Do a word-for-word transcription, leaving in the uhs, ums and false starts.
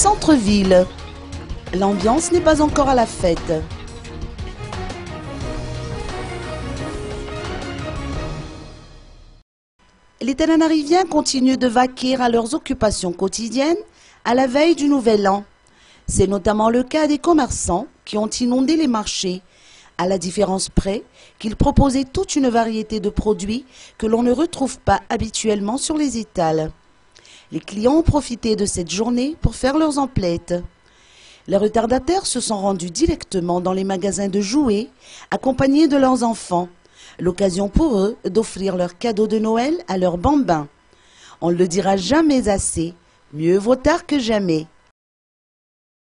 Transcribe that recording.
centre-ville. L'ambiance n'est pas encore à la fête. Les Tananariviens continuent de vaquer à leurs occupations quotidiennes à la veille du Nouvel An. C'est notamment le cas des commerçants qui ont inondé les marchés, à la différence près qu'ils proposaient toute une variété de produits que l'on ne retrouve pas habituellement sur les étals. Les clients ont profité de cette journée pour faire leurs emplettes. Les retardataires se sont rendus directement dans les magasins de jouets, accompagnés de leurs enfants. L'occasion pour eux d'offrir leurs cadeaux de Noël à leurs bambins. On ne le dira jamais assez, mieux vaut tard que jamais.